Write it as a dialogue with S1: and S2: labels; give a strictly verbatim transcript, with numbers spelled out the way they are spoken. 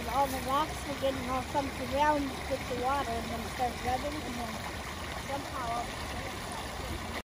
S1: all the rocks will get all come to the ground with the water and then start rubbing and then